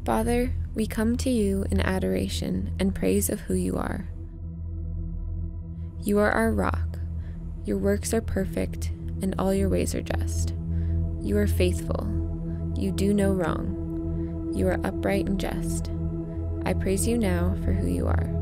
Father, we come to you in adoration and praise of who you are. You are our rock. Your works are perfect, and all your ways are just. You are faithful. You do no wrong. You are upright and just. I praise you now for who you are.